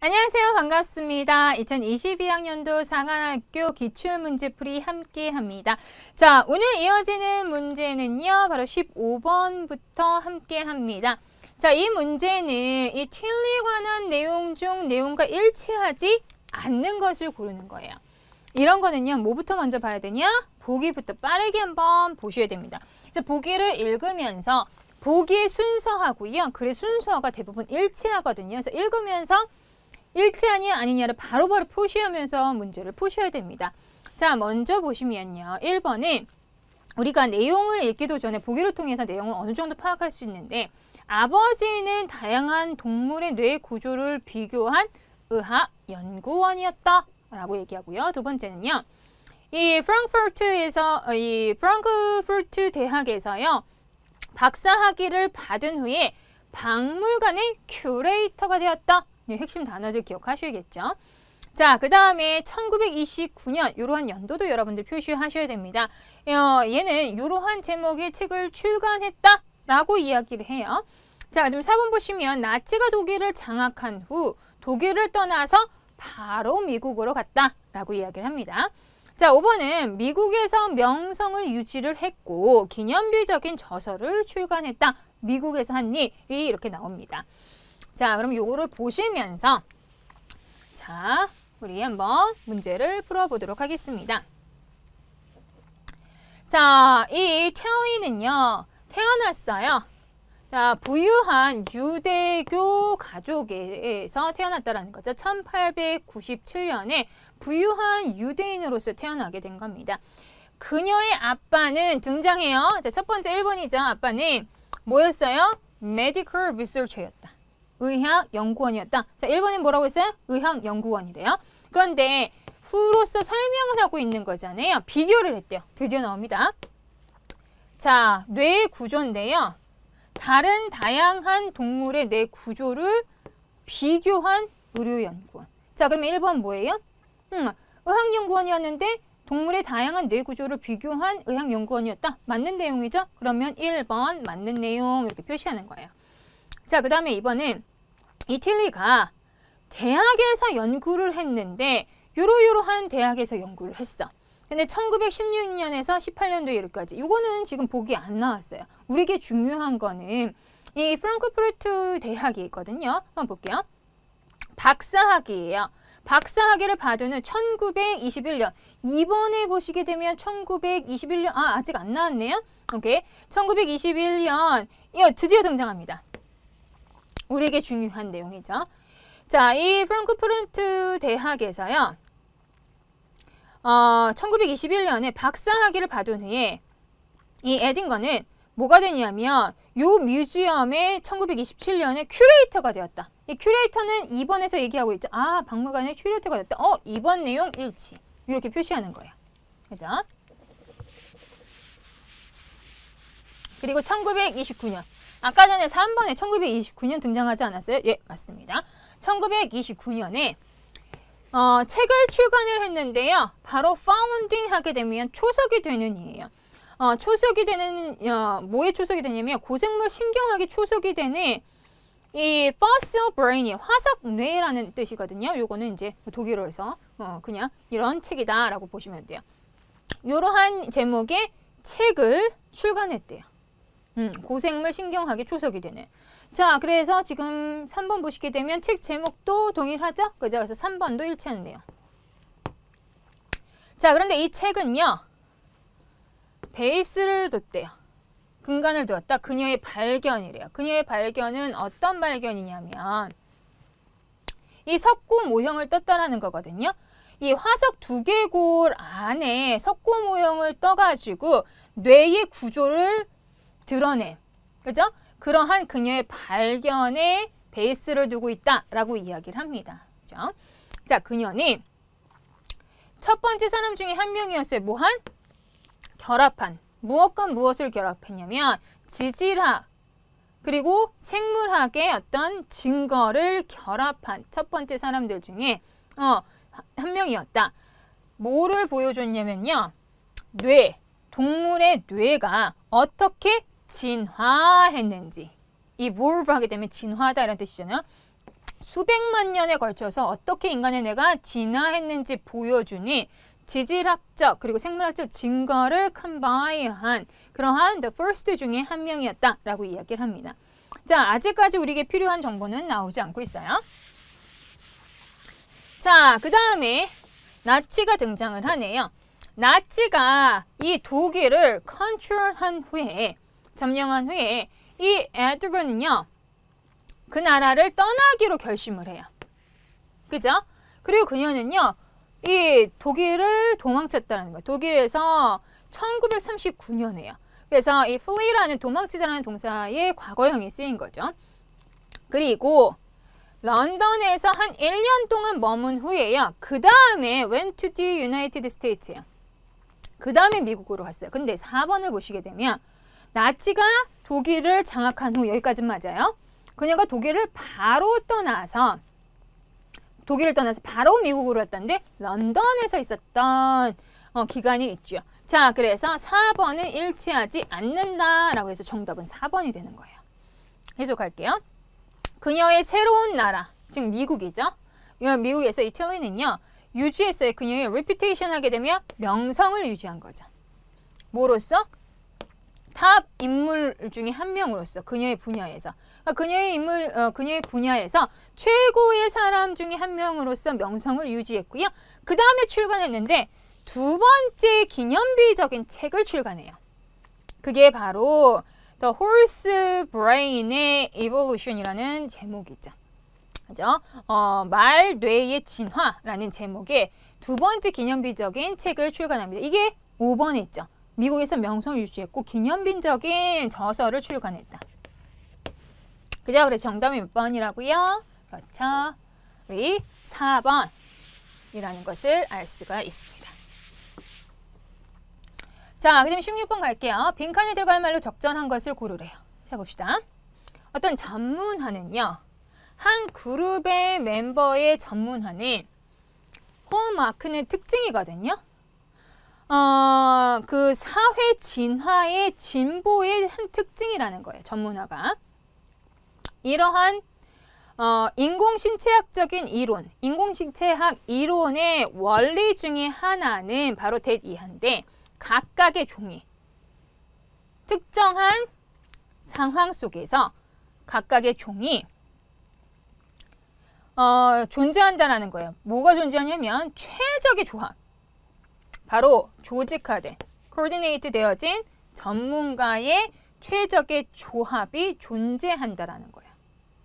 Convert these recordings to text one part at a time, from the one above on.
안녕하세요. 반갑습니다. 2022학년도 상한학교 기출문제풀이 함께합니다. 자, 오늘 이어지는 문제는요. 바로 15번부터 함께합니다. 자, 이 문제는 이 틸리에 관한 내용 중 내용과 일치하지 않는 것을 고르는 거예요. 이런 거는요. 뭐부터 먼저 봐야 되냐? 보기부터 빠르게 한번 보셔야 됩니다. 그래서 보기를 읽으면서 보기의 순서하고요. 글의 순서가 대부분 일치하거든요. 그래서 읽으면서 일치하냐 아니냐를 바로바로 표시하면서 문제를 푸셔야 됩니다. 자, 먼저 보시면요. 1번은 우리가 내용을 읽기도 전에 보기를 통해서 내용을 어느 정도 파악할 수 있는데 아버지는 다양한 동물의 뇌 구조를 비교한 의학 연구원이었다 라고 얘기하고요. 두 번째는요. 이 프랑크푸르트 대학에서요. 박사학위를 받은 후에 박물관의 큐레이터가 되었다. 핵심 단어들 기억하셔야겠죠. 자, 그 다음에 1929년 이러한 연도도 여러분들 표시하셔야 됩니다. 얘는 이러한 제목의 책을 출간했다라고 이야기를 해요. 자, 그럼 4번 보시면 나치가 독일을 장악한 후 독일을 떠나서 바로 미국으로 갔다라고 이야기를 합니다. 자, 5번은 미국에서 명성을 유지를 했고 기념비적인 저서를 출간했다. 미국에서 한 일이 이렇게 나옵니다. 자, 그럼 요거를 보시면서 자, 우리 한번 문제를 풀어보도록 하겠습니다. 자, 이 틸리는요, 태어났어요. 자, 부유한 유대교 가족에서 태어났다라는 거죠. 1897년에 부유한 유대인으로서 태어나게 된 겁니다. 그녀의 아빠는 등장해요. 자, 첫 번째 1번이죠. 아빠는 뭐였어요? 메디컬 리서처였다. 의학연구원이었다. 자, 1번은 뭐라고 했어요? 의학연구원이래요. 그런데 후로서 설명을 하고 있는 거잖아요. 비교를 했대요. 드디어 나옵니다. 자, 뇌 구조인데요. 다른 다양한 동물의 뇌 구조를 비교한 의료연구원. 자, 그러면 1번 뭐예요? 의학연구원이었는데 동물의 다양한 뇌 구조를 비교한 의학연구원이었다. 맞는 내용이죠? 그러면 1번 맞는 내용 이렇게 표시하는 거예요. 자, 그 다음에 2번은 이 틸리가 대학에서 연구를 했는데 요러요러한 대학에서 연구를 했어. 근데 1916년에서 18년도 이렇게까지 이거는 지금 보기 안 나왔어요. 우리에게 중요한 거는 이 프랑크푸르트 대학이 있거든요. 한번 볼게요. 박사학위예요. 박사학위를 받은 후 1921년 2번에 보시게 되면 1921년 아직 안 나왔네요. 오케이. 1921년 이거 드디어 등장합니다. 우리에게 중요한 내용이죠. 자, 이 프랑크푸르트 대학에서요. 1921년에 박사학위를 받은 후에 이 에딩거는 뭐가 되냐면 요 뮤지엄의 1927년에 큐레이터가 되었다. 이 큐레이터는 2번에서 얘기하고 있죠. 아, 박물관의 큐레이터가 됐다. 2번 내용 일치. 이렇게 표시하는 거예요. 그죠? 그리고 1929년. 아까 전에 3번에 1929년 등장하지 않았어요? 예, 맞습니다. 1929년에 책을 출간을 했는데요. 바로 파운딩 하게 되면 초석이 되는 이에요. 초석이 되는 뭐에 초석이 되냐면 고생물 신경학이 초석이 되는 이 fossil brain이 화석 뇌라는 뜻이거든요. 요거는 이제 독일어에서 그냥 이런 책이다라고 보시면 돼요. 이러한 제목의 책을 출간했대요. 고생물 신경학이 초석이 되네. 자, 그래서 지금 3번 보시게 되면 책 제목도 동일하죠? 그죠? 그래서 3번도 일치하는데요. 자, 그런데 이 책은요. 베이스를 뒀대요. 근간을 두었다. 그녀의 발견이래요. 그녀의 발견은 어떤 발견이냐면 이 석고 모형을 떴다라는 거거든요. 이 화석 두개골 안에 석고 모형을 떠가지고 뇌의 구조를 드러내. 그죠? 그러한 그녀의 발견에 베이스를 두고 있다라고 이야기를 합니다. 그죠? 자, 그녀는 첫 번째 사람 중에 한 명이었어요. 뭐한? 결합한. 무엇과 무엇을 결합했냐면 지질학 그리고 생물학의 어떤 증거를 결합한 첫 번째 사람들 중에 한 명이었다. 뭐를 보여줬냐면요. 뇌, 동물의 뇌가 어떻게 진화했는지. evolve 하게 되면 진화하다 이런 뜻이잖아요. 수백만 년에 걸쳐서 어떻게 인간의 뇌가 진화했는지 보여주니 지질학적 그리고 생물학적 증거를 컴바인한 그러한 the first 중에 한 명이었다라고 이야기를 합니다. 자, 아직까지 우리에게 필요한 정보는 나오지 않고 있어요. 자, 그 다음에 나치가 등장을 하네요. 나치가 이 독일을 컨트롤한 후에, 점령한 후에 이 에드거는요, 그 나라를 떠나기로 결심을 해요. 그죠? 그리고 그녀는요, 이 독일을 도망쳤다는 거예요. 독일에서 1939년에요. 그래서 이 flee라는 도망치다라는 동사의 과거형이 쓰인 거죠. 그리고 런던에서 한 1년 동안 머문 후에요. 그 다음에 went to the United States예요. 그 다음에 미국으로 갔어요. 근데 4번을 보시게 되면 나치가 독일을 장악한 후, 여기까지 맞아요. 그녀가 독일을 떠나서 바로 미국으로 갔던데 런던에서 있었던 기간이 있죠. 자, 그래서 4번은 일치하지 않는다라고 해서 정답은 4번이 되는 거예요. 계속할게요. 그녀의 새로운 나라, 즉 미국이죠. 미국에서 이탈리는요, 유지했어요. 그녀의 reputation 하게 되면 명성을 유지한 거죠. 뭐로써? 탑 인물 중에 한 명으로서 그녀의 분야에서. 그러니까 그녀의 분야에서 최고의 사람 중에 한 명으로서 명성을 유지했고요. 그 다음에 출간했는데 두 번째 기념비적인 책을 출간해요. 그게 바로 The Horse Brain의 Evolution이라는 제목이죠. 그죠? 말 뇌의 진화라는 제목의 두 번째 기념비적인 책을 출간합니다. 이게 5번에 있죠. 미국에서 명성을 유지했고 기념비적인 저서를 출간했다. 그죠? 그래서 정답이 몇 번이라고요? 그렇죠. 우리 4번이라는 것을 알 수가 있습니다. 자, 그 다음에 16번 갈게요. 빈칸에 들어갈 말로 적절한 것을 고르래요. 자, 봅시다. 어떤 전문화는요, 한 그룹의 멤버의 전문화는 홈마크는 특징이거든요. 그 사회 진화의 진보의 한 특징이라는 거예요. 전문화가. 이러한 인공신체학적인 이론, 인공신체학 이론의 원리 중에 하나는 바로 대이한데 각각의 종이 특정한 상황 속에서 각각의 종이 존재한다는 거예요. 뭐가 존재하냐면 최적의 조합, 바로 조직화된, 코디네이트 되어진 전문가의 최적의 조합이 존재한다는 거예요.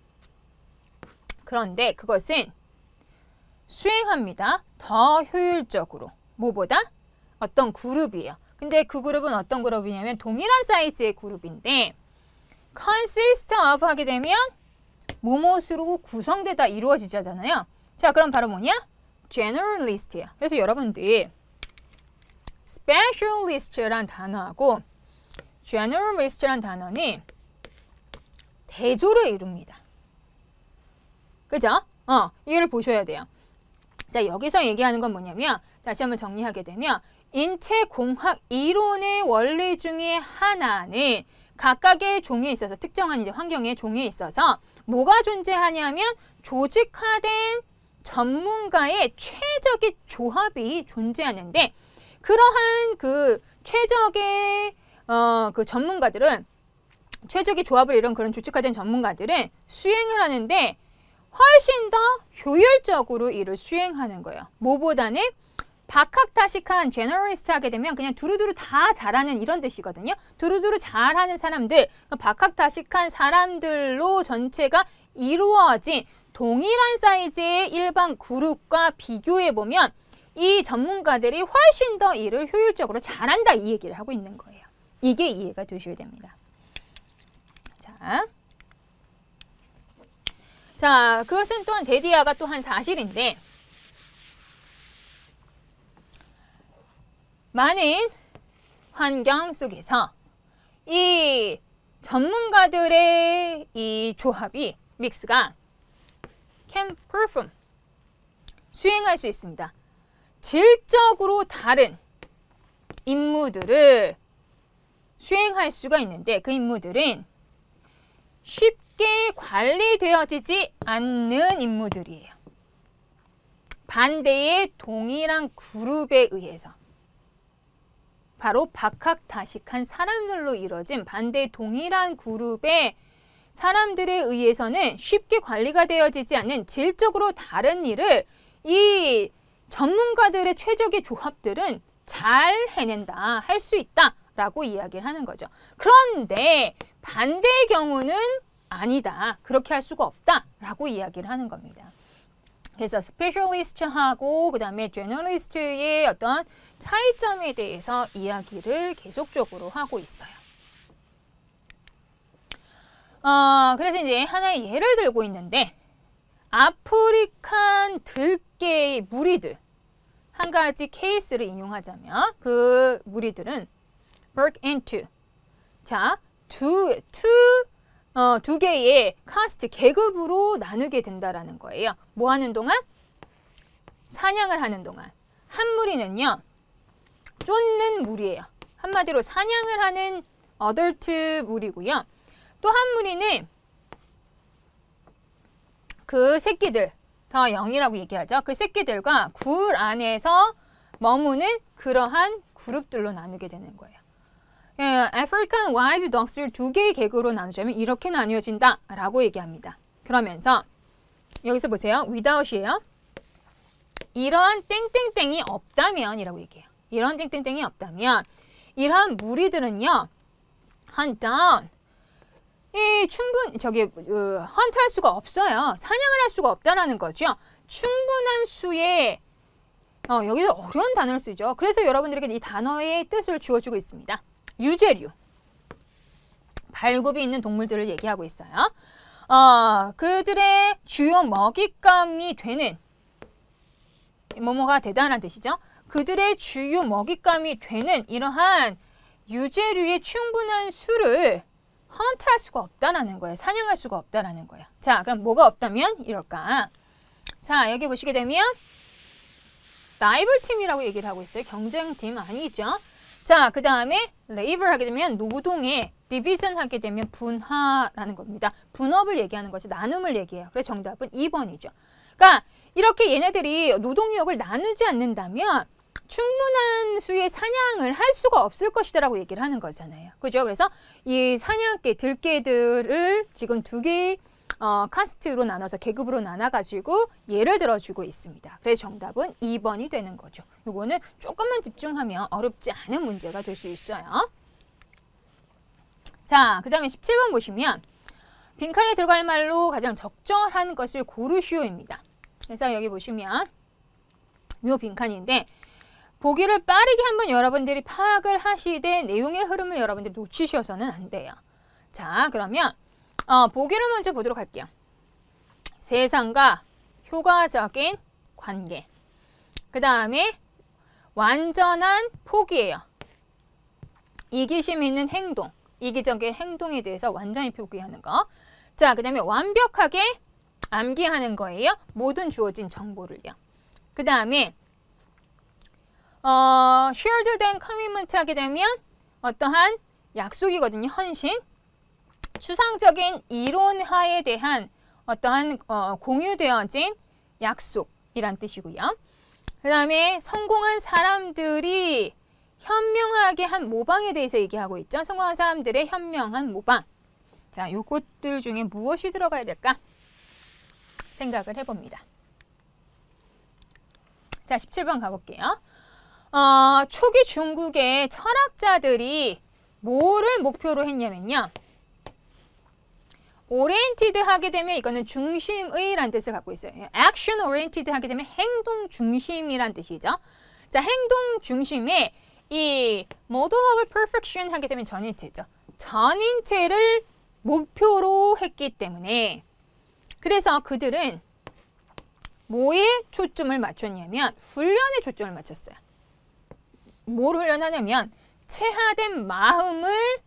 그런데 그것은 수행합니다. 더 효율적으로. 뭐보다? 어떤 그룹이에요. 근데 그 그룹은 어떤 그룹이냐면 동일한 사이즈의 그룹인데 consist of 하게 되면 뭐뭇으로 구성되다 이루어지잖아요. 자, 그럼 바로 뭐냐? generalist예요. 그래서 여러분들 specialist라는 단어하고 generalist라는 단어는 대조를 이룹니다. 그죠? 이걸 보셔야 돼요. 자, 여기서 얘기하는 건 뭐냐면 다시 한번 정리하게 되면 인체공학 이론의 원리 중에 하나는 각각의 종에 있어서 특정한 이제 환경의 종에 있어서 뭐가 존재하냐면 조직화된 전문가의 최적의 조합이 존재하는데 그러한 그 최적의 그 전문가들은 최적의 조합을 이룬 그런 조직화된 전문가들은 수행을 하는데 훨씬 더 효율적으로 일을 수행하는 거예요. 뭐보다는 박학다식한 제너럴리스트 하게 되면 그냥 두루두루 다 잘하는 이런 뜻이거든요. 두루두루 잘하는 사람들, 박학다식한 사람들로 전체가 이루어진 동일한 사이즈의 일반 그룹과 비교해보면 이 전문가들이 훨씬 더 일을 효율적으로 잘한다 이 얘기를 하고 있는 거예요. 이게 이해가 되셔야 됩니다. 자, 그것은 또한 데디아가 또한 사실인데 많은 환경 속에서 이 전문가들의 이 조합이 믹스가 can perform 수행할 수 있습니다. 질적으로 다른 임무들을 수행할 수가 있는데 그 임무들은 쉽게 관리되어지지 않는 인물들이에요. 반대의 동일한 그룹에 의해서. 바로 박학다식한 사람들로 이루어진 반대 동일한 그룹의 사람들에 의해서는 쉽게 관리가 되어지지 않는 질적으로 다른 일을 이 전문가들의 최적의 조합들은 잘 해낸다, 할 수 있다 라고 이야기를 하는 거죠. 그런데 반대의 경우는 아니다, 그렇게 할 수가 없다 라고 이야기를 하는 겁니다. 그래서 스페셜리스트하고 그 다음에 제너럴리스트의 어떤 차이점에 대해서 이야기를 계속적으로 하고 있어요. 그래서 이제 하나의 예를 들고 있는데 아프리칸 들개의 무리들 한 가지 케이스를 인용하자면 그 무리들은 birth into 자, 두 개의 카스트 계급으로 나누게 된다라는 거예요. 뭐 하는 동안? 사냥을 하는 동안. 한 무리는요, 쫓는 무리예요. 한마디로 사냥을 하는 어덜트 무리고요. 또 한 무리는 그 새끼들, 더 영이라고 얘기하죠. 그 새끼들과 굴 안에서 머무는 그러한 그룹들로 나누게 되는 거예요. 아프리칸 와일드 덕스를 두 개의 계급으로 나누자면 이렇게 나뉘어진다 라고 얘기합니다. 그러면서 여기서 보세요. without이에요. 이러한 땡땡땡이 없다면 이라고 얘기해요. 이런 땡땡땡이 없다면 이러한 무리들은요, hunt down 헌트할 수가 없어요. 사냥을 할 수가 없다라는 거죠. 충분한 수의 여기서 어려운 단어를 쓰죠. 그래서 여러분들에게 이 단어의 뜻을 주어주고 있습니다. 유제류, 발굽이 있는 동물들을 얘기하고 있어요. 그들의 주요 먹잇감이 되는 뭐뭐가 대단한 뜻이죠. 그들의 주요 먹잇감이 되는 이러한 유제류의 충분한 수를 헌트할 수가 없다라는 거예요. 사냥할 수가 없다라는 거예요. 자, 그럼 뭐가 없다면 이럴까? 자, 여기 보시게 되면 라이벌 팀이라고 얘기를 하고 있어요. 경쟁팀 아니죠. 자, 그 다음에 레이벌 하게 되면 노동의 디비전 하게 되면 분화라는 겁니다. 분업을 얘기하는 거죠. 나눔을 얘기해요. 그래서 정답은 2번이죠. 그러니까 이렇게 얘네들이 노동력을 나누지 않는다면 충분한 수의 사냥을 할 수가 없을 것이다라고 얘기를 하는 거잖아요. 그죠? 그래서 이 사냥개, 들개들을 지금 두 개의 카스트로 나눠서 계급으로 나눠가지고 예를 들어주고 있습니다. 그래서 정답은 2번이 되는 거죠. 이거는 조금만 집중하면 어렵지 않은 문제가 될 수 있어요. 자, 그 다음에 17번 보시면 빈칸에 들어갈 말로 가장 적절한 것을 고르시오입니다. 그래서 여기 보시면 이 빈칸인데 보기를 빠르게 한번 여러분들이 파악을 하시되 내용의 흐름을 여러분들이 놓치셔서는 안 돼요. 자, 그러면 보기를 먼저 보도록 할게요. 세상과 효과적인 관계. 그 다음에 완전한 포기예요. 이기심 있는 행동. 이기적인 행동에 대해서 완전히 포기하는 거. 자, 그 다음에 완벽하게 암기하는 거예요. 모든 주어진 정보를요. 그 다음에 shared than commitment 하게 되면 어떠한 약속이거든요. 헌신. 추상적인 이론화에 대한 어떠한 공유되어진 약속이란 뜻이고요. 그 다음에 성공한 사람들이 현명하게 한 모방에 대해서 얘기하고 있죠. 성공한 사람들의 현명한 모방. 자, 요것들 중에 무엇이 들어가야 될까? 생각을 해봅니다. 자, 17번 가볼게요. 초기 중국의 철학자들이 뭐를 목표로 했냐면요. oriented 하게 되면 이거는 중심의란 뜻을 갖고 있어요. action oriented 하게 되면 행동 중심이란 뜻이죠. 자, 행동 중심에 이 model of perfection 하게 되면 전인체죠. 전인체를 목표로 했기 때문에 그래서 그들은 뭐에 초점을 맞췄냐면 훈련에 초점을 맞췄어요. 뭘 훈련하냐면 체화된 마음을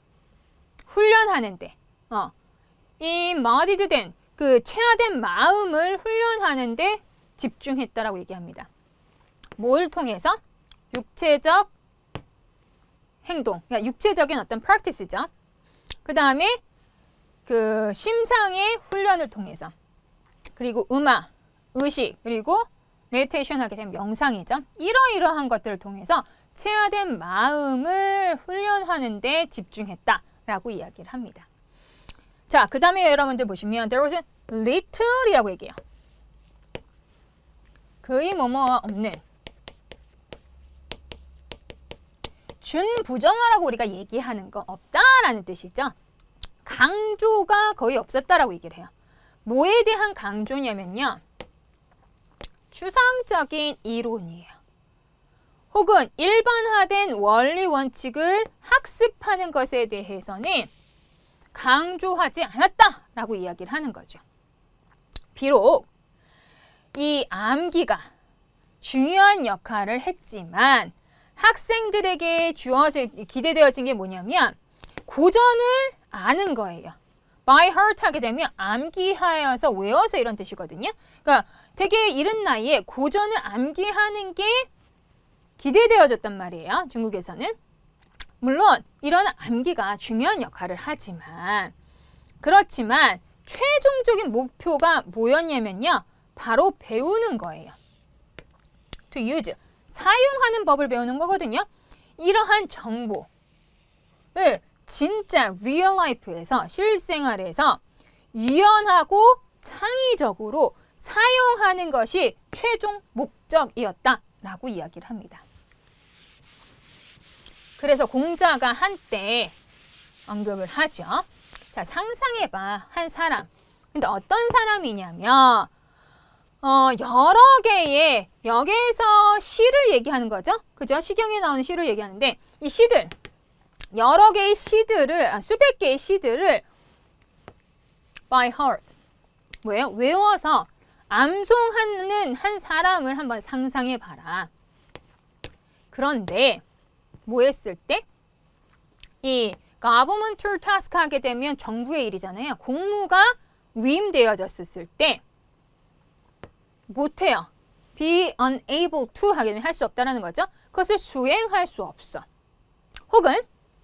훈련하는데 이 embodied 된 그 체화된 마음을 훈련하는데 집중했다라고 얘기합니다. 뭘 통해서? 육체적 행동, 그러니까 육체적인 어떤 practice죠. 그 다음에 그 심상의 훈련을 통해서 그리고 음악, 의식, 그리고 메디테이션 하게 되면 명상이죠. 이러이러한 것들을 통해서 체화된 마음을 훈련하는 데 집중했다라고 이야기를 합니다. 자, 그 다음에 여러분들 보시면 there was a little이라고 얘기해요. 거의 뭐뭐 없는 준부정어라고 우리가 얘기하는 거 없다라는 뜻이죠. 강조가 거의 없었다라고 얘기를 해요. 뭐에 대한 강조냐면요. 추상적인 이론이에요. 혹은 일반화된 원리 원칙을 학습하는 것에 대해서는 강조하지 않았다라고 이야기를 하는 거죠. 비록 이 암기가 중요한 역할을 했지만 학생들에게 기대되어진 게 뭐냐면 고전을 아는 거예요. by heart 하게 되면 암기하여서 외워서 이런 뜻이거든요. 그러니까 되게 이른 나이에 고전을 암기하는 게 기대되어졌단 말이에요. 중국에서는. 물론 이런 암기가 중요한 역할을 하지만 그렇지만 최종적인 목표가 뭐였냐면요. 바로 배우는 거예요. to use, 사용하는 법을 배우는 거거든요. 이러한 정보를 진짜 real life에서 실생활에서 유연하고 창의적으로 사용하는 것이 최종 목적이었다라고 이야기를 합니다. 그래서 공자가 한때 언급을 하죠. 자, 상상해봐. 한 사람. 근데 어떤 사람이냐면 여러 개의 여기에서 시를 얘기하는 거죠. 그죠? 시경에 나오는 시를 얘기하는데 이 시들 여러 개의 시들을 수백 개의 시들을 by heart 뭐예요? 외워서 암송하는 한 사람을 한번 상상해 봐라. 그런데 뭐 했을 때? 이 governmental task 하게 되면 정부의 일이잖아요. 공무가 위임되어졌을 때 못해요. be unable to 하게 되면 할 수 없다는 거죠. 그것을 수행할 수 없어. 혹은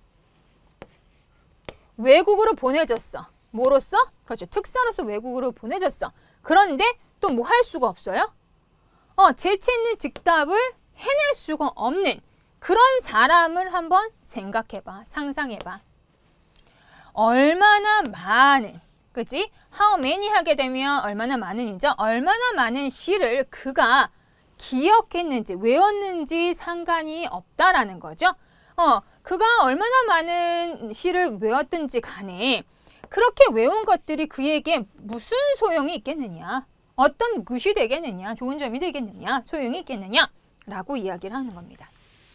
외국으로 보내졌어. 뭐로써? 그렇죠. 특사로서 외국으로 보내졌어. 그런데 또 뭐 할 수가 없어요? 재치 있는 즉답을 해낼 수가 없는 그런 사람을 한번 생각해봐. 상상해봐. 얼마나 많은, 그치? How many 하게 되면 얼마나 많은이죠? 얼마나 많은 시를 그가 기억했는지, 외웠는지 상관이 없다라는 거죠. 그가 얼마나 많은 시를 외웠든지 간에 그렇게 외운 것들이 그에게 무슨 소용이 있겠느냐? 어떤 굿이 되겠느냐? 좋은 점이 되겠느냐? 소용이 있겠느냐? 라고 이야기를 하는 겁니다.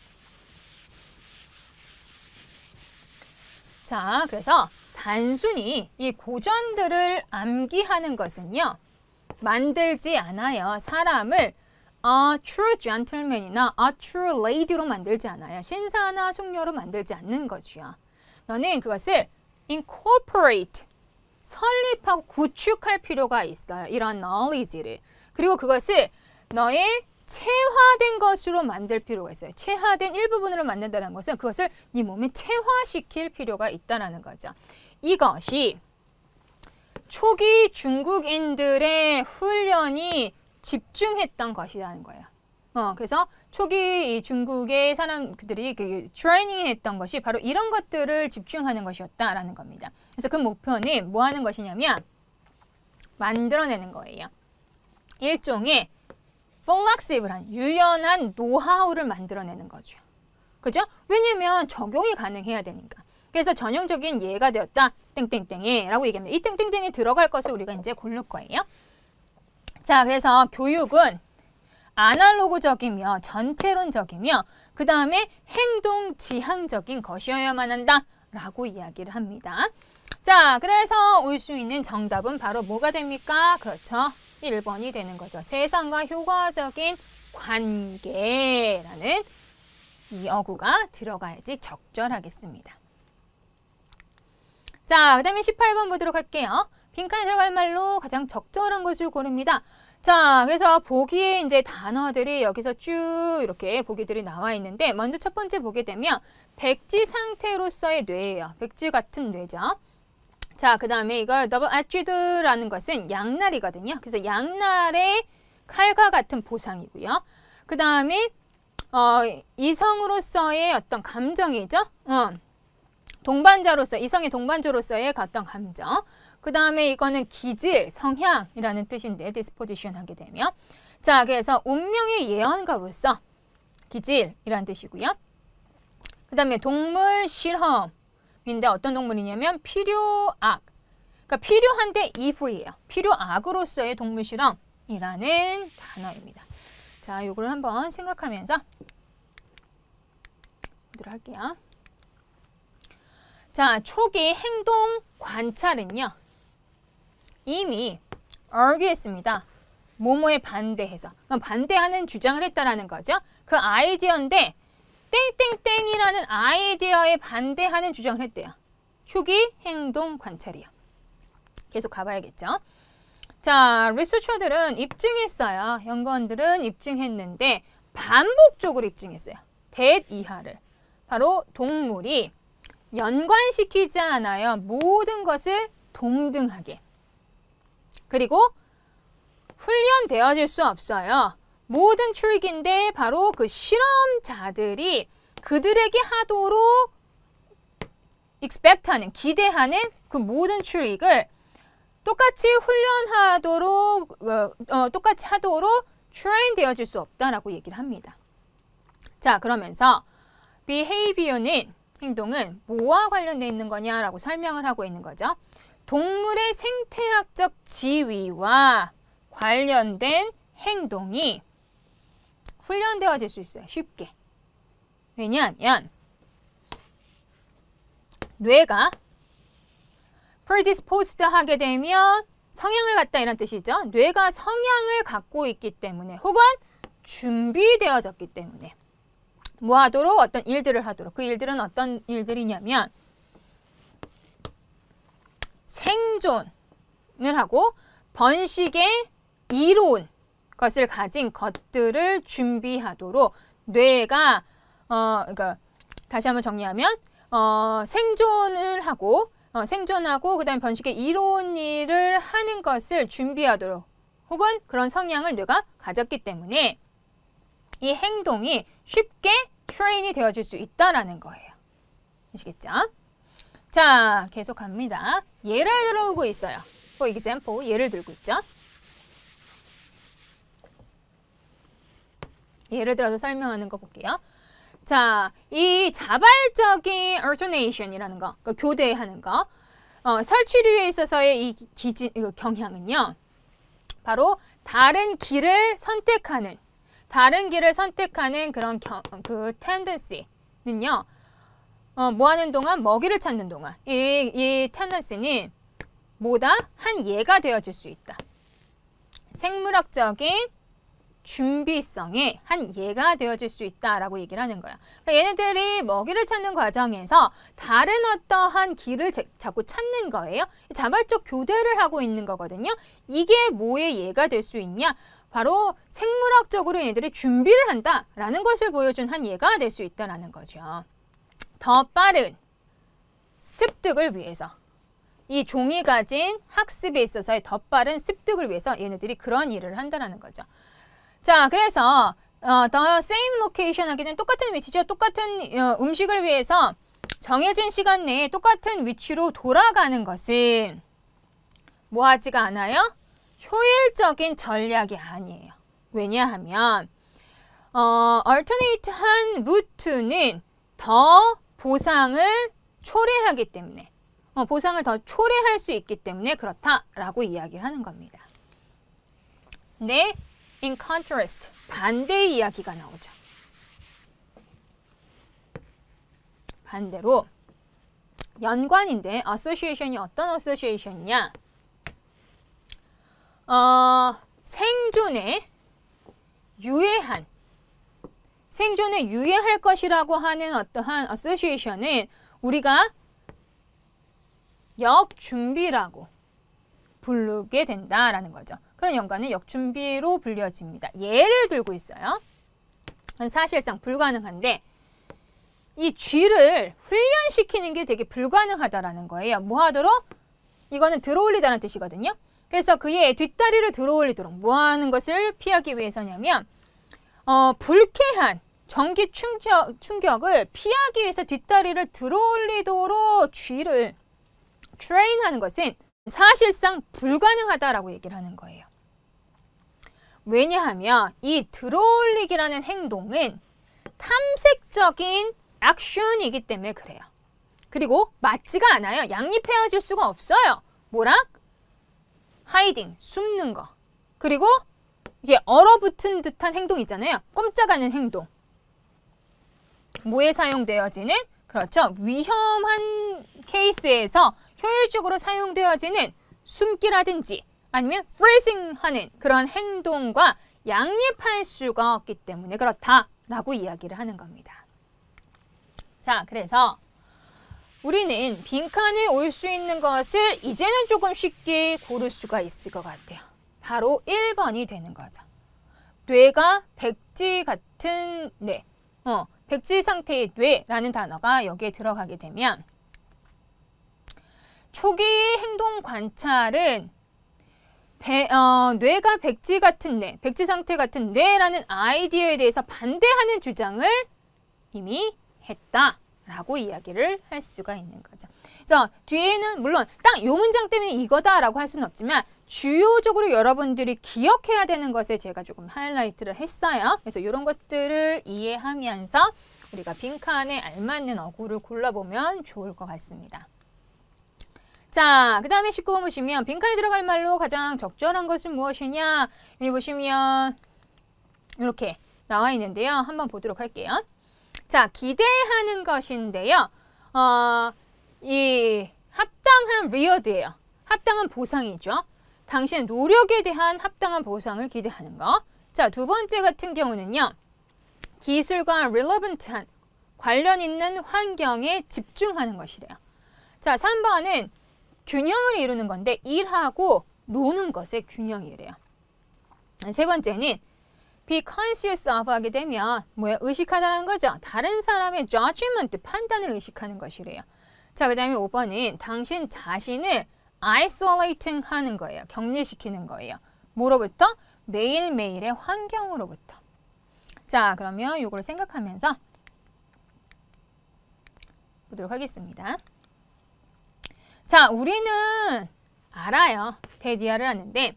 자, 그래서 단순히 이 고전들을 암기하는 것은요. 만들지 않아요. 사람을 a true gentleman이나 a true lady로 만들지 않아요. 신사나 숙녀로 만들지 않는 거죠. 너는 그것을 incorporate, 설립하고 구축할 필요가 있어요. 이런 knowledge를. 그리고 그것을 너의 체화된 것으로 만들 필요가 있어요. 체화된 일부분으로 만든다는 것은 그것을 네 몸에 체화시킬 필요가 있다는 거죠. 이것이 초기 중국인들의 훈련이 집중했던 것이라는 거예요. 그래서 초기 중국의 사람들이 그 트레이닝 했던 것이 바로 이런 것들을 집중하는 것이었다라는 겁니다. 그래서 그 목표는 뭐 하는 것이냐면 만들어내는 거예요. 일종의 플렉시블한, 유연한 노하우를 만들어내는 거죠. 그죠? 왜냐면 적용이 가능해야 되니까. 그래서 전형적인 예가 되었다. 땡땡땡이 라고 얘기합니다. 이 땡땡땡이 들어갈 것을 우리가 이제 고를 거예요. 자, 그래서 교육은 아날로그적이며 전체론적이며 그 다음에 행동 지향적인 것이어야만 한다 라고 이야기를 합니다. 자, 그래서 올 수 있는 정답은 바로 뭐가 됩니까? 그렇죠. 1번이 되는 거죠. 세상과 효과적인 관계라는 이 어구가 들어가야지 적절하겠습니다. 자, 그 다음에 18번 보도록 할게요. 빈칸에 들어갈 말로 가장 적절한 것을 고릅니다. 자, 그래서 보기에 이제 단어들이 여기서 쭉 이렇게 보기들이 나와 있는데 먼저 첫 번째 보게 되면 백지 상태로서의 뇌예요. 백지 같은 뇌죠. 자, 그 다음에 이걸 double-edged라는 것은 양날이거든요. 그래서 양날의 칼과 같은 보상이고요. 그 다음에 이성으로서의 어떤 감정이죠. 동반자로서, 이성의 동반자로서의 어떤 감정. 그 다음에 이거는 기질, 성향이라는 뜻인데 disposition 하게 되면. 자, 그래서 운명의 예언가로서 기질이라는 뜻이고요. 그 다음에 동물 실험인데 어떤 동물이냐면 필요악. 그러니까 필요한데 evil이에요. 필요악으로서의 동물 실험이라는 단어입니다. 자, 요거를 한번 생각하면서 보도록 할게요. 자, 초기 행동 관찰은요. 이미 argue했습니다. 뭐뭐에 반대해서. 그럼 반대하는 주장을 했다라는 거죠. 그 아이디어인데 땡땡땡이라는 아이디어에 반대하는 주장을 했대요. 초기 행동 관찰이요. 계속 가봐야겠죠. 자, 리서처들은 입증했어요. 연구원들은 입증했는데 반복적으로 입증했어요. 대 이하를. 바로 동물이 연관시키지 않아요. 모든 것을 동등하게. 그리고 훈련되어질 수 없어요. 모든 출기인데 바로 그 실험자들이 그들에게 하도록 expect하는, 기대하는 그 모든 출익을 똑같이 훈련하도록, 똑같이 하도록 train 되어질 수 없다라고 얘기를 합니다. 자, 그러면서 behavior는, 행동은 뭐와 관련되어 있는 거냐라고 설명을 하고 있는 거죠. 동물의 생태학적 지위와 관련된 행동이 훈련되어질 수 있어요. 쉽게. 왜냐하면 뇌가 predisposed 하게 되면 성향을 갖다 이런 뜻이죠. 뇌가 성향을 갖고 있기 때문에 혹은 준비되어졌기 때문에 뭐 하도록 어떤 일들을 하도록 그 일들은 어떤 일들이냐면 생존을 하고 번식의 이로운 것을 가진 것들을 준비하도록 뇌가 그러니까 다시 한번 정리하면 생존을 하고 생존하고 그다음에 번식의 이로운 일을 하는 것을 준비하도록 혹은 그런 성향을 뇌가 가졌기 때문에 이 행동이 쉽게 트레인이 되어질 수 있다라는 거예요. 아시겠죠? 자, 계속 갑니다. 예를 들어오고 있어요. For example, 예를 들고 있죠. 예를 들어서 설명하는 거 볼게요. 자, 이 자발적인 alternation이라는 거, 그러니까 교대하는 거, 설치류에 있어서의 이 경향은요, 바로 다른 길을 선택하는 그런 그 tendency는요, 뭐 하는 동안? 먹이를 찾는 동안. 이 tendency는 뭐다? 한 예가 되어질 수 있다. 생물학적인 준비성의 한 예가 되어질 수 있다라고 얘기를 하는 거야. 그러니까 얘네들이 먹이를 찾는 과정에서 다른 어떠한 길을 자꾸 찾는 거예요. 자발적 교대를 하고 있는 거거든요. 이게 뭐의 예가 될 수 있냐? 바로 생물학적으로 얘네들이 준비를 한다라는 것을 보여준 한 예가 될 수 있다라는 거죠. 더 빠른 습득을 위해서 이 종이 가진 학습에 있어서의 더 빠른 습득을 위해서 얘네들이 그런 일을 한다라는 거죠. 자, 그래서 the same location 하기는 똑같은 위치죠. 똑같은 음식을 위해서 정해진 시간 내에 똑같은 위치로 돌아가는 것은 뭐 하지가 않아요? 효율적인 전략이 아니에요. 왜냐하면 alternate한 루트는 더 보상을 초래하기 때문에 보상을 더 초래할 수 있기 때문에 그렇다라고 이야기를 하는 겁니다. 네. In contrast, 반대의 이야기가 나오죠. 반대로 연관인데 association이 어떤 association이냐? 생존에 유해할 것이라고 하는 어떠한 association은 우리가 역준비라고 부르게 된다라는 거죠. 그런 연관은 역준비로 불려집니다. 예를 들고 있어요. 사실상 불가능한데 이 쥐를 훈련시키는 게 되게 불가능하다라는 거예요. 뭐 하도록? 이거는 들어올리다는 뜻이거든요. 그래서 그의 뒷다리를 들어올리도록 뭐 하는 것을 피하기 위해서냐면 불쾌한 전기 충격을 피하기 위해서 뒷다리를 들어올리도록 쥐를 트레인하는 것은 사실상 불가능하다라고 얘기를 하는 거예요. 왜냐하면 이 들어올리기라는 행동은 탐색적인 액션이기 때문에 그래요. 그리고 맞지가 않아요. 양립해줄 수가 없어요. 뭐랑? 하이딩, 숨는 거. 그리고 이게 얼어붙은 듯한 행동 있잖아요. 꼼짝하는 행동. 뭐에 사용되어지는? 그렇죠. 위험한 케이스에서 효율적으로 사용되어지는 숨기라든지 아니면 freezing 하는 그런 행동과 양립할 수가 없기 때문에 그렇다라고 이야기를 하는 겁니다. 자, 그래서 우리는 빈칸에 올 수 있는 것을 이제는 조금 쉽게 고를 수가 있을 것 같아요. 바로 1번이 되는 거죠. 뇌가 백지 같은 뇌, 백지 상태의 뇌라는 단어가 여기에 들어가게 되면 초기 행동 관찰은 뇌가 백지 같은 뇌, 백지 상태 같은 뇌라는 아이디어에 대해서 반대하는 주장을 이미 했다라고 이야기를 할 수가 있는 거죠. 그래서 뒤에는 물론 딱 이 문장 때문에 이거다라고 할 수는 없지만 주요적으로 여러분들이 기억해야 되는 것에 제가 조금 하이라이트를 했어요. 그래서 이런 것들을 이해하면서 우리가 빈칸에 알맞는 어구를 골라보면 좋을 것 같습니다. 자, 그 다음에 19번 보시면 빈칸에 들어갈 말로 가장 적절한 것은 무엇이냐? 여기 보시면 이렇게 나와 있는데요. 한번 보도록 할게요. 자, 기대하는 것인데요. 이 합당한 리워드예요. 합당한 보상이죠. 당신의 노력에 대한 합당한 보상을 기대하는 거. 자, 두 번째 같은 경우는요. 기술과 relevant한 관련 있는 환경에 집중하는 것이래요. 자, 3번은 균형을 이루는 건데 일하고 노는 것의 균형이래요. 세 번째는 be conscious of 하게 되면 뭐야? 의식하다는 거죠. 다른 사람의 judgment, 판단을 의식하는 것이래요. 자, 그 다음에 5번은 당신 자신을 isolating 하는 거예요. 격리시키는 거예요. 뭐로부터? 매일매일의 환경으로부터. 자, 그러면 이걸 생각하면서 보도록 하겠습니다. 자, 우리는 알아요. 대디아를 하는데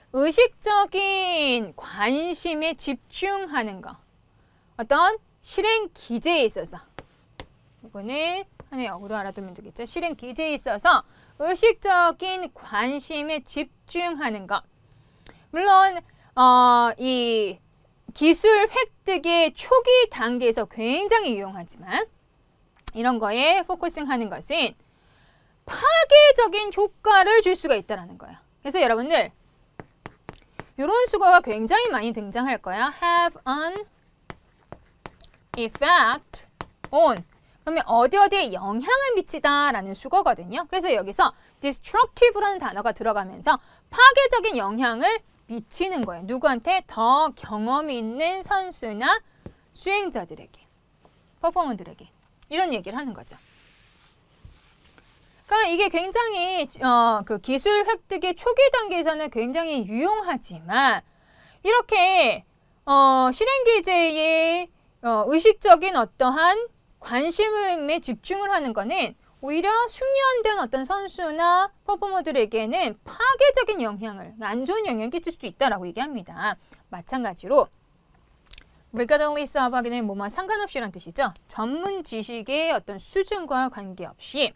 의식적인 관심에 집중하는 거. 어떤 실행 기제에 있어서 이거는 하나의 어구로 알아두면 되겠죠. 실행 기제에 있어서 의식적인 관심에 집중하는 것. 물론 이 기술 획득의 초기 단계에서 굉장히 유용하지만 이런 거에 포커싱하는 것은 파괴적인 효과를 줄 수가 있다는 거예요. 그래서 여러분들 이런 수거가 굉장히 많이 등장할 거야. have an effect on. 그러면 어디에 영향을 미치다라는 수거거든요. 그래서 여기서 destructive라는 단어가 들어가면서 파괴적인 영향을 미치는 거예요. 누구한테? 더 경험이 있는 선수나 수행자들에게, 퍼포머들에게. 이런 얘기를 하는 거죠. 그러니까 이게 굉장히 그 기술 획득의 초기 단계에서는 굉장히 유용하지만 이렇게 실행 기제에 의식적인 어떠한 관심에 집중을 하는 거는 오히려 숙련된 어떤 선수나 퍼포머들에게는 파괴적인 영향을, 안 좋은 영향을 끼칠 수도 있다라고 얘기합니다. 마찬가지로 regardless of 하게 되면 뭐만 상관없이란 뜻이죠. 전문 지식의 어떤 수준과 관계없이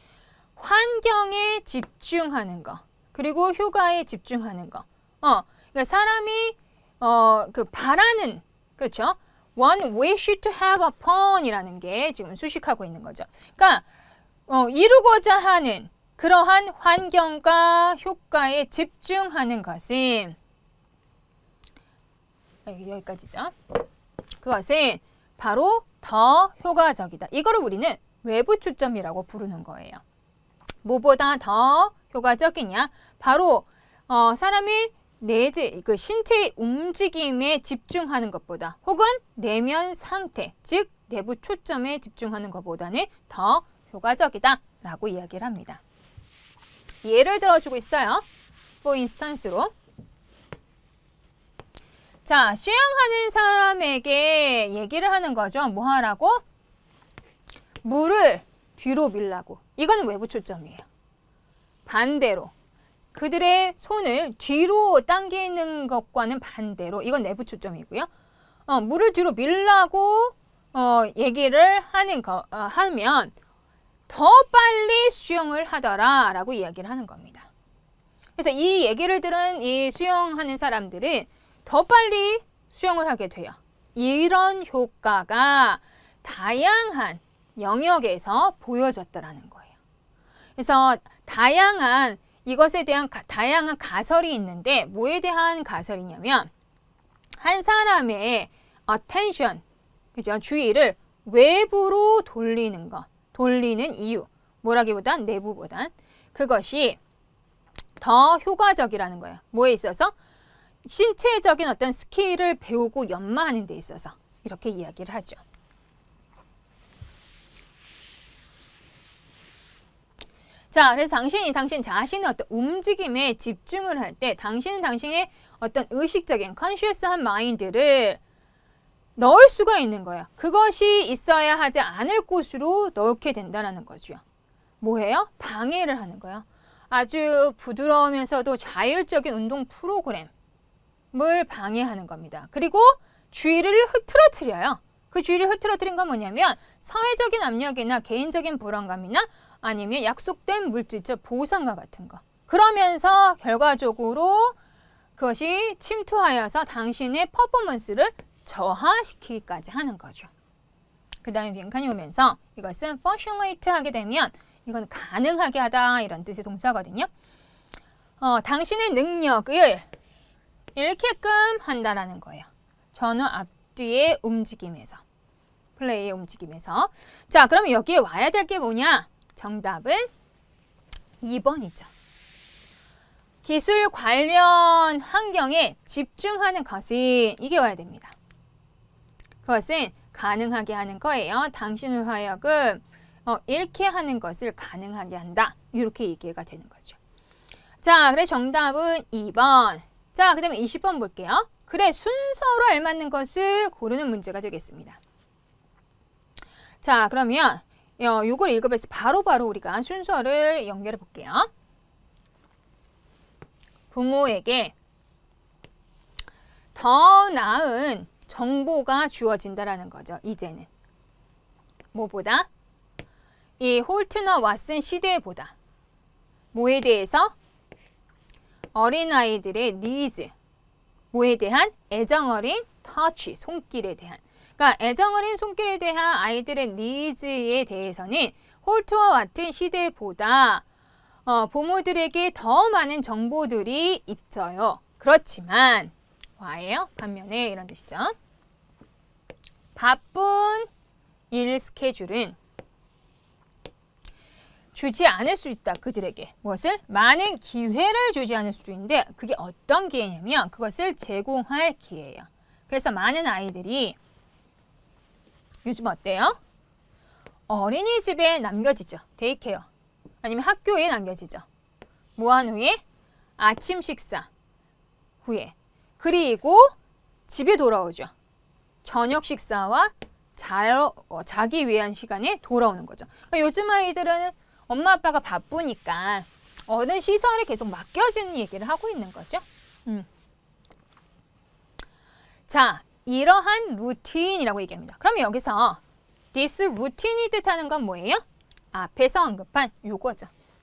환경에 집중하는 거, 그리고 효과에 집중하는 거. 그러니까 사람이 그 바라는, 그렇죠? One wish to have upon이라는 게 지금 수식하고 있는 거죠. 그러니까 이루고자 하는 그러한 환경과 효과에 집중하는 것은 여기까지죠. 그것은 바로 더 효과적이다. 이거를 우리는 외부 초점이라고 부르는 거예요. 뭐보다 더 효과적이냐? 바로 사람의 내재, 그 신체의 움직임에 집중하는 것보다 혹은 내면 상태, 즉 내부 초점에 집중하는 것보다는 더 효과적이다 라고 이야기를 합니다. 예를 들어주고 있어요. for instance로. 자, 수영하는 사람에게 얘기를 하는 거죠. 뭐 하라고? 물을 뒤로 밀라고. 이거는 외부 초점이에요. 반대로. 그들의 손을 뒤로 당기는 것과는 반대로. 이건 내부 초점이고요. 물을 뒤로 밀라고 얘기를 하면 더 빨리 수영을 하더라 라고 이야기를 하는 겁니다. 그래서 이 얘기를 들은 이 수영하는 사람들은 더 빨리 수영을 하게 돼요. 이런 효과가 다양한 영역에서 보여졌다라는 거예요. 그래서 이것에 대한 다양한 가설이 있는데 뭐에 대한 가설이냐면 한 사람의 attention, 그죠? 주의를 외부로 돌리는 이유, 뭐라기보단 내부보단 그것이 더 효과적이라는 거예요. 뭐에 있어서? 신체적인 어떤 스킬을 배우고 연마하는 데 있어서 이렇게 이야기를 하죠. 자, 그래서 당신 자신의 어떤 움직임에 집중을 할 때 당신은 당신의 어떤 의식적인 conscious한 마인드를 넣을 수가 있는 거예요. 그것이 있어야 하지 않을 곳으로 넣게 된다는 거죠. 뭐예요? 방해를 하는 거예요. 아주 부드러우면서도 자율적인 운동 프로그램을 방해하는 겁니다. 그리고 주의를 흐트러뜨려요. 그 주의를 흐트러뜨린 건 뭐냐면 사회적인 압력이나 개인적인 불안감이나 아니면 약속된 물질적 보상과 같은 거. 그러면서 결과적으로 그것이 침투하여서 당신의 퍼포먼스를 저하시키기까지 하는 거죠. 그 다음에 빈칸이 오면서 이것은 facilitate 하게 되면 이건 가능하게 하다 이런 뜻의 동사거든요. 당신의 능력을 잃게끔 한다라는 거예요. 전후 앞뒤의 움직임에서. 플레이의 움직임에서. 자, 그럼 여기에 와야 될 게 뭐냐? 정답은 2번이죠. 기술 관련 환경에 집중하는 것은 이게 와야 됩니다. 그것은 가능하게 하는 거예요. 당신을 하여금 잃게 하는 것을 가능하게 한다. 이렇게 얘기가 되는 거죠. 자, 그래 정답은 2번. 자, 그 다음에 20번 볼게요. 그래 순서로 알맞는 것을 고르는 문제가 되겠습니다. 자, 그러면 요걸 읽으면서 바로바로 우리가 순서를 연결해 볼게요. 부모에게 더 나은 정보가 주어진다라는 거죠. 이제는. 뭐보다? 이 홀트나 왓슨 시대보다. 뭐에 대해서? 어린아이들의 니즈. 뭐에 대한? 애정어린 터치, 손길에 대한. 그러니까 애정어린 손길에 대한 아이들의 니즈에 대해서는 홀트와 같은 시대보다 부모들에게 더 많은 정보들이 있어요. 그렇지만 와예요. 반면에 이런 뜻이죠. 바쁜 일 스케줄은 주지 않을 수 있다. 그들에게. 무엇을? 많은 기회를 주지 않을 수도 있는데 그게 어떤 기회냐면 그것을 제공할 기회예요. 그래서 많은 아이들이 요즘 어때요? 어린이집에 남겨지죠. 데이케어. 아니면 학교에 남겨지죠. 뭐한 후에? 아침 식사 후에. 그리고 집에 돌아오죠. 저녁 식사와 자기 위한 시간에 돌아오는 거죠. 그러니까 요즘 아이들은 엄마 아빠가 바쁘니까 어느 시설에 계속 맡겨지는 얘기를 하고 있는 거죠. 자, 이러한 루틴이라고 얘기합니다. 그럼 여기서 this routine이 뜻하는 건 뭐예요? 앞에서 언급한 요거죠.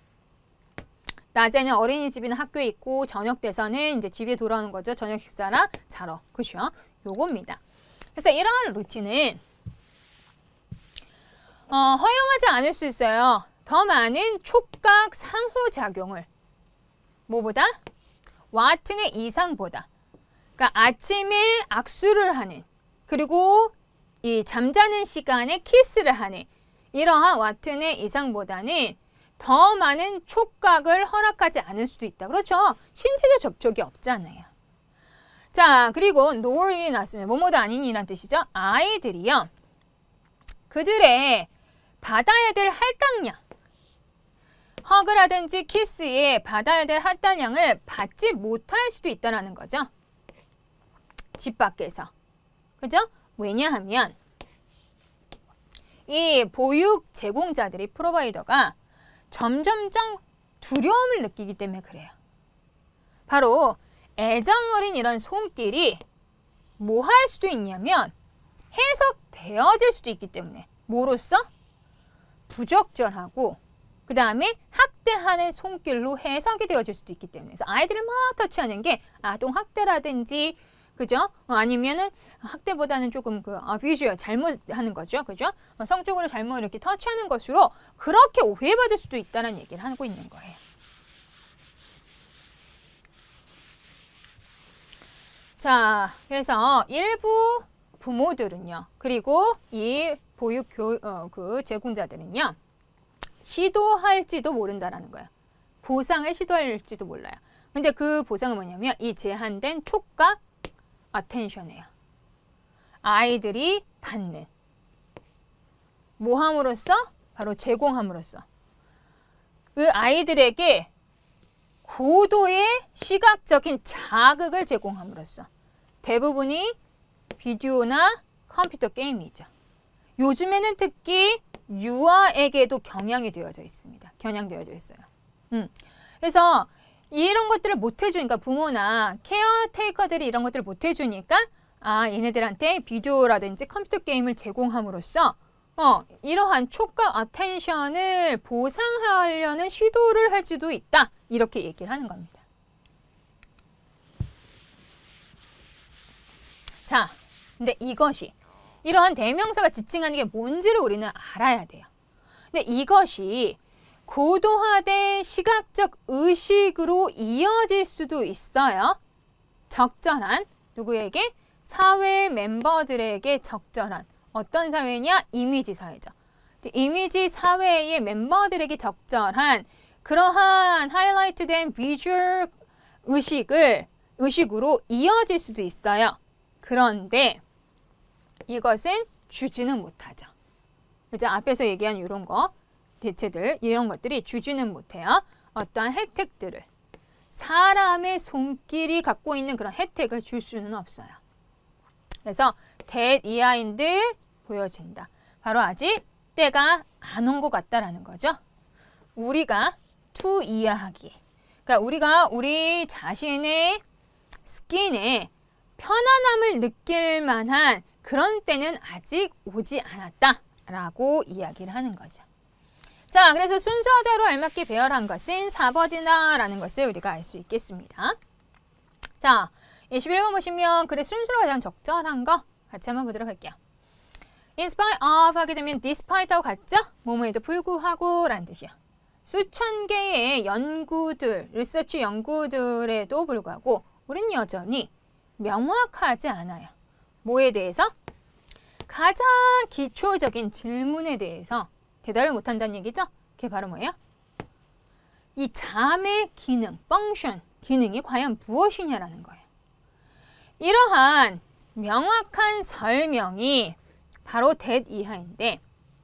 낮에는 어린이집이나 학교에 있고 저녁 돼서는 이제 집에 돌아오는 거죠. 저녁 식사나 자러. 그죠? 요겁니다. 그래서 이러한 루틴은 허용하지 않을 수 있어요. 더 많은 촉각 상호작용을 뭐보다? 와튼의 이상보다. 그러니까 아침에 악수를 하는 그리고 이 잠자는 시간에 키스를 하는 이러한 와튼의 이상보다는 더 많은 촉각을 허락하지 않을 수도 있다. 그렇죠? 신체적 접촉이 없잖아요. 자, 그리고 nor이 나왔습니다. 뭐뭐도 아닌이란 뜻이죠. 아이들이요. 그들의 받아야 될 할당량, 허그라든지 키스에 받아야 될 할당량을 받지 못할 수도 있다는 거죠. 집 밖에서. 그죠? 왜냐하면 이 보육 제공자들이 프로바이더가 점점점 두려움을 느끼기 때문에 그래요. 바로 애정 어린 이런 손길이 뭐 할 수도 있냐면 해석되어질 수도 있기 때문에 뭐로써? 부적절하고 그 다음에 학대하는 손길로 해석이 되어질 수도 있기 때문에 그래서 아이들을 막 터치하는 게 아동학대라든지 그죠? 아니면은 학대보다는 조금 비주얼 잘못하는 거죠. 그죠? 성적으로 잘못 이렇게 터치하는 것으로 그렇게 오해받을 수도 있다는 얘기를 하고 있는 거예요. 자, 그래서 일부 부모들은요. 그리고 이 보육 제공자들은요. 시도할지도 모른다라는 거예요. 보상을 시도할지도 몰라요. 근데 그 보상은 뭐냐면 이 제한된 촉각 어텐션이에요. 아이들이 받는 뭐 함으로써? 바로 제공함으로써 그 아이들에게 고도의 시각적인 자극을 제공함으로써 대부분이 비디오나 컴퓨터 게임이죠. 요즘에는 특히 유아에게도 경향이 되어져 있습니다. 겨냥되어져 있어요. 그래서 이런 것들을 못 해주니까 부모나 케어테이커들이 이런 것들을 못 해주니까 얘네들한테 비디오라든지 컴퓨터 게임을 제공함으로써 이러한 촉각 어텐션을 보상하려는 시도를 할 수도 있다. 이렇게 얘기를 하는 겁니다. 자, 근데 이것이 이러한 대명사가 지칭하는 게 뭔지를 우리는 알아야 돼요. 근데 이것이 고도화된 시각적 의식으로 이어질 수도 있어요. 적절한 누구에게? 사회 멤버들에게 적절한 어떤 사회냐? 이미지 사회죠. 이미지 사회의 멤버들에게 적절한 그러한 하이라이트된 비주얼 의식으로 이어질 수도 있어요. 그런데 이것은 주지는 못하죠. 그죠? 앞에서 얘기한 이런 거, 대체들, 이런 것들이 주지는 못해요. 어떠한 혜택들을. 사람의 손길이 갖고 있는 그런 혜택을 줄 수는 없어요. 그래서 that 이하인들 보여진다. 바로 아직 때가 안 온 것 같다라는 거죠. 우리가 to 이하하기. 그러니까 우리가 우리 자신의 스킨에 편안함을 느낄 만한 그런 때는 아직 오지 않았다라고 이야기를 하는 거죠. 자, 그래서 순서대로 알맞게 배열한 것은 4번이다라는 것을 우리가 알 수 있겠습니다. 자, 21번 보시면 글의 순서로 가장 적절한 거 같이 한번 보도록 할게요. In spite of 하게 되면 despite하고 같죠? 뭐뭐에도 불구하고 라는 뜻이야. 수천 개의 연구들, 리서치 연구들에도 불구하고 우리는 여전히 명확하지 않아요. 뭐에 대해서? 가장 기초적인 질문에 대해서 대답을 못한다는 얘기죠? 그게 바로 뭐예요? 이 잠의 기능, 펑션, 기능이 과연 무엇이냐라는 거예요. 이러한 명확한 설명이 바로 that 이하인데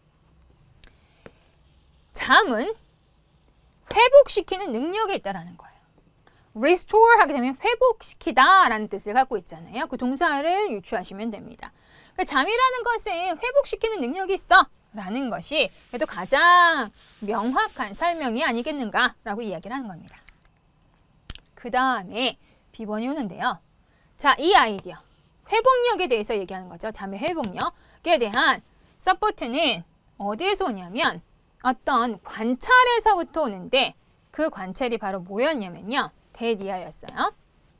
잠은 회복시키는 능력이 있다는 거예요. restore 하게 되면 회복시키다 라는 뜻을 갖고 있잖아요. 그 동사를 유추하시면 됩니다. 그러니까 잠이라는 것은 회복시키는 능력이 있어 라는 것이 그래도 가장 명확한 설명이 아니겠는가 라고 이야기를 하는 겁니다. 그 다음에 B번이 오는데요. 자, 이 아이디어 회복력에 대해서 얘기하는 거죠. 잠의 회복력에 대한 서포트는 어디에서 오냐면 어떤 관찰에서부터 오는데 그 관찰이 바로 뭐였냐면요. 대리아였어요.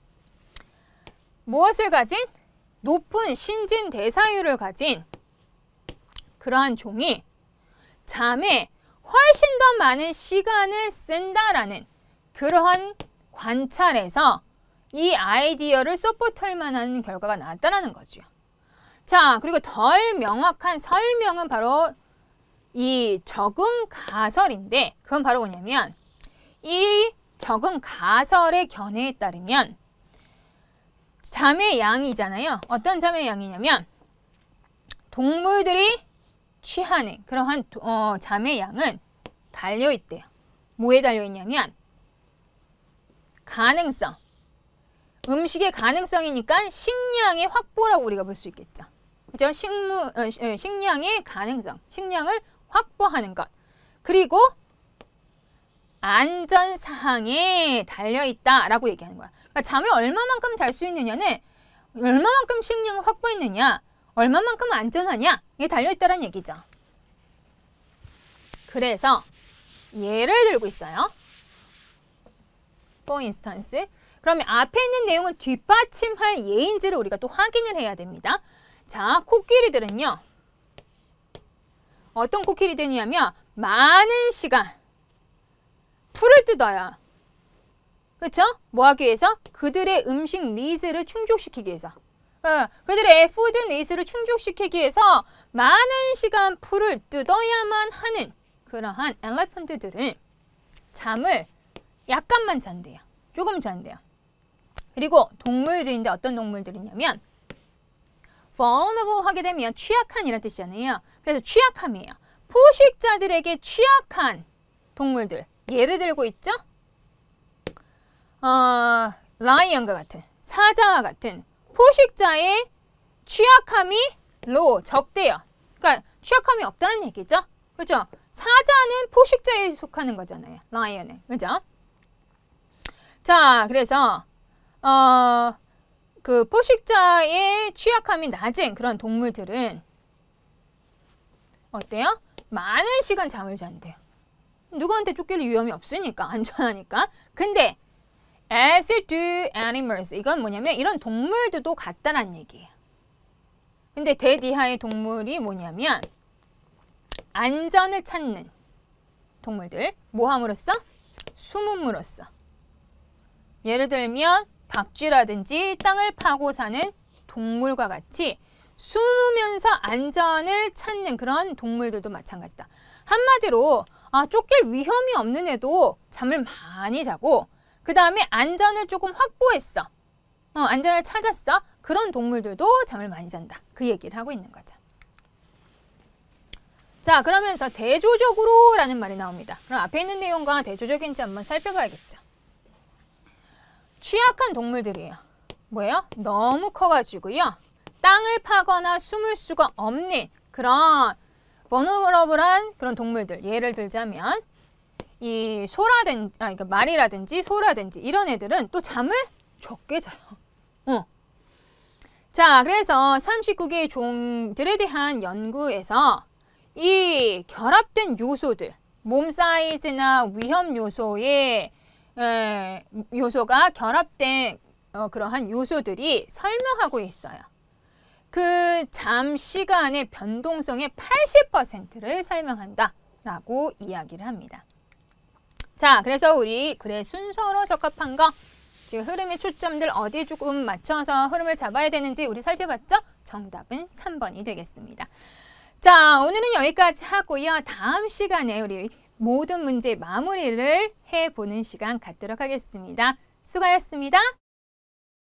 무엇을 가진? 높은 신진대사율을 가진 그러한 종이 잠에 훨씬 더 많은 시간을 쓴다라는 그러한 관찰에서 이 아이디어를 서포트할 만한 결과가 나왔다는 거죠. 자, 그리고 덜 명확한 설명은 바로 이 적응 가설인데 그건 바로 뭐냐면 이 적응 가설의 견해에 따르면 잠의 양이잖아요. 어떤 잠의 양이냐면 동물들이 취하는 그러한 잠의 양은 달려있대요. 뭐에 달려있냐면 가능성. 음식의 가능성이니까 식량의 확보라고 우리가 볼 수 있겠죠. 그죠? 식량의 가능성. 식량을 확보하는 것. 그리고 안전사항에 달려있다라고 얘기하는 거야. 그러니까 잠을 얼마만큼 잘 수 있느냐는 얼마만큼 식량을 확보했느냐, 얼마만큼 안전하냐 이게 달려있다는 얘기죠. 그래서 예를 들고 있어요. For instance. 그러면 앞에 있는 내용을 뒷받침할 예인지를 우리가 또 확인을 해야 됩니다. 자, 코끼리들은요. 어떤 코끼리들이냐면 많은 시간 풀을 뜯어요. 그렇죠? 뭐 하기 위해서? 그들의 음식 니즈를 충족시키기 위해서. 그들의 푸드 니즈를 충족시키기 위해서 많은 시간 풀을 뜯어야만 하는 그러한 엘레펀트들은 잠을 약간만 잔대요. 조금 잔대요. 그리고 동물들인데 어떤 동물들이냐면 vulnerable 하게 되면 취약한 이란 뜻이잖아요. 그래서 취약함이에요. 포식자들에게 취약한 동물들. 예를 들고 있죠? 라이언과 같은, 사자와 같은 포식자의 취약함이 low, 적대요. 그러니까 취약함이 없다는 얘기죠. 그렇죠? 사자는 포식자에 속하는 거잖아요. 라이언은. 그죠? 자, 그래서 그 포식자의 취약함이 낮은 그런 동물들은 어때요? 많은 시간 잠을 잔대요. 누구한테 쫓길 위험이 없으니까, 안전하니까. 근데 as do animals, 이건 뭐냐면 이런 동물들도 같다란 얘기예요. 근데 대디하의 동물이 뭐냐면 안전을 찾는 동물들. 뭐 함으로써? 숨음으로써. 예를 들면 박쥐라든지 땅을 파고 사는 동물과 같이 숨으면서 안전을 찾는 그런 동물들도 마찬가지다. 한마디로 쫓길 위험이 없는 애도 잠을 많이 자고 그 다음에 안전을 조금 확보했어. 안전을 찾았어. 그런 동물들도 잠을 많이 잔다. 그 얘기를 하고 있는 거죠. 자, 그러면서 대조적으로 라는 말이 나옵니다. 그럼 앞에 있는 내용과 대조적인지 한번 살펴봐야겠죠. 취약한 동물들이에요. 뭐예요? 너무 커가지고요. 땅을 파거나 숨을 수가 없는 그런 vulnerable한 그런 동물들. 예를 들자면 이 소라든지, 그러니까 말이라든지 소라든지 이런 애들은 또 잠을 적게 자요. 자, 그래서 39개의 종들에 대한 연구에서 이 결합된 요소들, 몸 사이즈나 위험 요소의 요소가 결합된 그러한 요소들이 설명하고 있어요. 그 잠 시간의 변동성의 80%를 설명한다라고 이야기를 합니다. 자, 그래서 우리 글의 순서로 적합한 거, 지금 흐름의 초점들 어디에 조금 맞춰서 흐름을 잡아야 되는지 우리 살펴봤죠? 정답은 3번이 되겠습니다. 자, 오늘은 여기까지 하고요. 다음 시간에 우리 모든 문제 마무리를 해보는 시간 갖도록 하겠습니다. 수고하셨습니다.